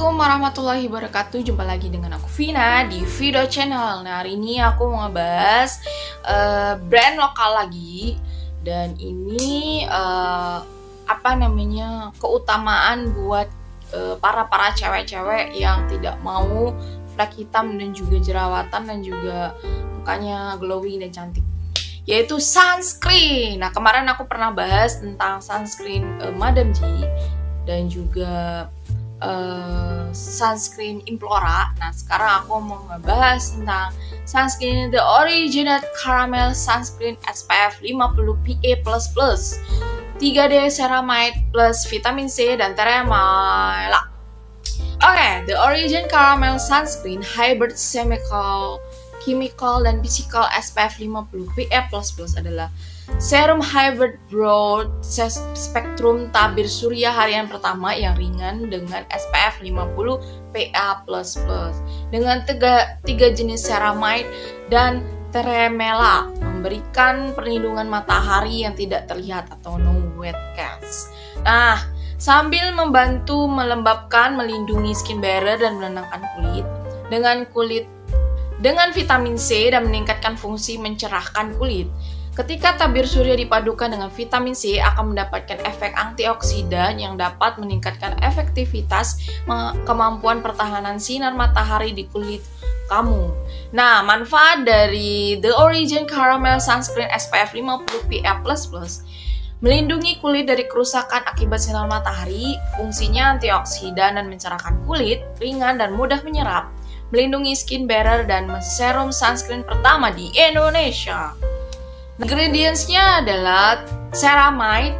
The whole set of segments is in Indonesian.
Assalamualaikum warahmatullahi wabarakatuh. Jumpa lagi dengan aku Vina di Video Channel. Nah, hari ini aku mau ngebahas brand lokal lagi. Dan ini keutamaan buat para cewek-cewek yang tidak mau flek hitam dan juga jerawatan dan juga mukanya glowing dan cantik, yaitu sunscreen. Nah, kemarin aku pernah bahas tentang sunscreen Madam G dan juga sunscreen Implora. Nah, sekarang aku mau ngebahas tentang sunscreen The Original Caramel Sunscreen SPF 50 PA++, 3D ceramide plus vitamin C dan tremela. Oke, The Original Caramel Sunscreen Hybrid Chemical dan Physical SPF 50 PA++ adalah serum hybrid broad spectrum tabir surya harian pertama yang ringan dengan SPF 50 PA++ dengan tiga jenis ceramide dan tremela, memberikan perlindungan matahari yang tidak terlihat atau no wet cast. Nah, sambil membantu melembabkan, melindungi skin barrier dan menenangkan kulit dengan vitamin C dan meningkatkan fungsi mencerahkan kulit. Ketika tabir surya dipadukan dengan vitamin C akan mendapatkan efek antioksidan yang dapat meningkatkan efektivitas kemampuan pertahanan sinar matahari di kulit kamu. Nah, manfaat dari The Original Caramel Sunscreen SPF 50 PA++ melindungi kulit dari kerusakan akibat sinar matahari, fungsinya antioksidan dan mencerahkan kulit, ringan dan mudah menyerap, melindungi skin barrier dan serum sunscreen pertama di Indonesia. Ingredients-nya adalah ceramide,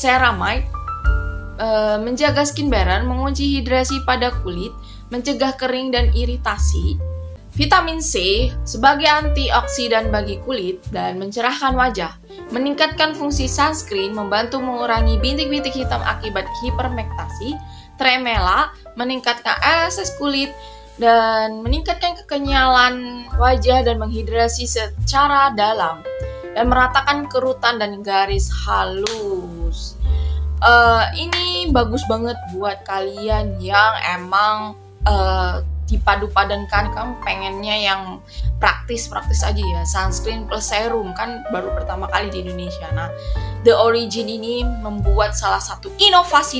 menjaga skin barrier, menguji hidrasi pada kulit, mencegah kering dan iritasi, vitamin C sebagai antioksidan bagi kulit dan mencerahkan wajah, meningkatkan fungsi sunscreen, membantu mengurangi bintik-bintik hitam akibat hipermektasi, tremela, meningkatkan elastisitas kulit, dan meningkatkan kekenyalan wajah dan menghidrasi secara dalam dan meratakan kerutan dan garis halus. Ini bagus banget buat kalian yang emang dipadu-padankan, kamu pengennya yang praktis aja ya, sunscreen plus serum, kan baru pertama kali di Indonesia. Nah, The Origin ini membuat salah satu inovasi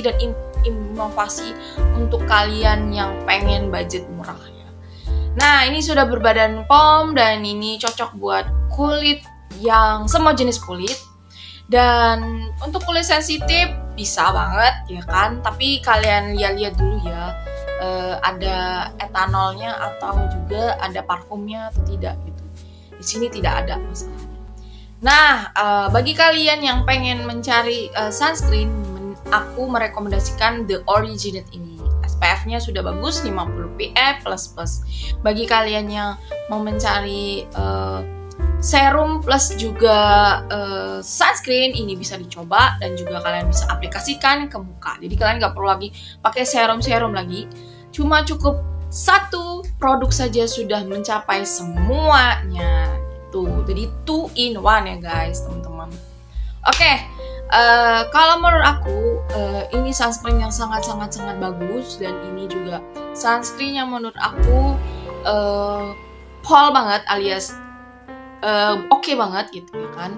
untuk kalian yang pengen budget murah ya. Nah, ini sudah berbadan POM dan ini cocok buat kulit yang semua jenis kulit. Dan untuk kulit sensitif bisa banget ya kan, tapi kalian lihat dulu ya, ada etanolnya atau juga ada parfumnya atau tidak gitu. Di sini tidak ada masalahnya. Nah, bagi kalian yang pengen mencari sunscreen, aku merekomendasikan The Original ini. SPF-nya sudah bagus, 50 PA++. Bagi kalian yang mau mencari serum plus juga sunscreen, ini bisa dicoba dan juga kalian bisa aplikasikan ke muka. Jadi kalian nggak perlu lagi pakai serum lagi, cuma cukup satu produk saja sudah mencapai semuanya gitu. Jadi 2 in 1 ya guys, teman-teman. Oke, kalau menurut aku ini sunscreen yang sangat bagus, dan ini juga sunscreen yang menurut aku pol banget alias oke banget gitu ya kan.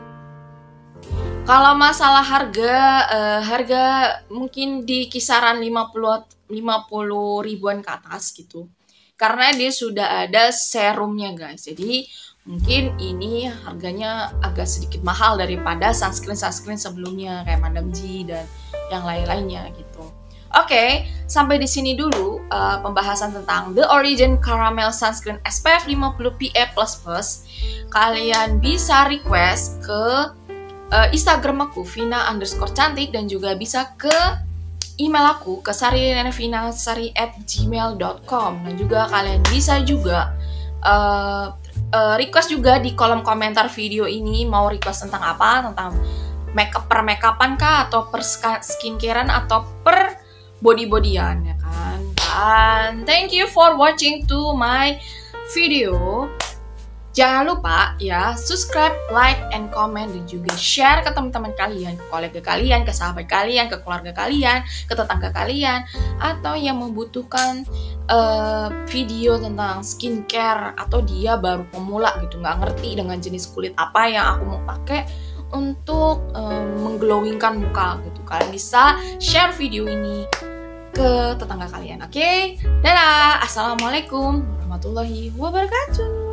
Kalau masalah harga mungkin di kisaran 50 ribuan ke atas gitu, karena dia sudah ada serumnya guys. Jadi mungkin ini harganya agak sedikit mahal daripada sunscreen sebelumnya kayak Madam G dan yang lain-lainnya gitu. Oke, sampai di sini dulu pembahasan tentang The Original Caramel Sunscreen SPF 50 PA++. Kalian bisa request ke Instagram aku Vina_cantik dan juga bisa ke email aku ke sari@gmail.com, dan juga kalian bisa juga request juga di kolom komentar video ini, mau request tentang apa, tentang makeupan kah, atau per skincarean atau per body-bodyan ya kan. Dan thank you for watching to my video. Jangan lupa ya, subscribe, like, and comment, dan juga share ke teman-teman kalian, ke kolega kalian, ke sahabat kalian, ke keluarga kalian, ke tetangga kalian, atau yang membutuhkan video tentang skincare, atau dia baru pemula gitu, nggak ngerti dengan jenis kulit apa yang aku mau pakai untuk mengglowingkan muka gitu. Kalian bisa share video ini ke tetangga kalian, oke? Dadah, assalamualaikum warahmatullahi wabarakatuh.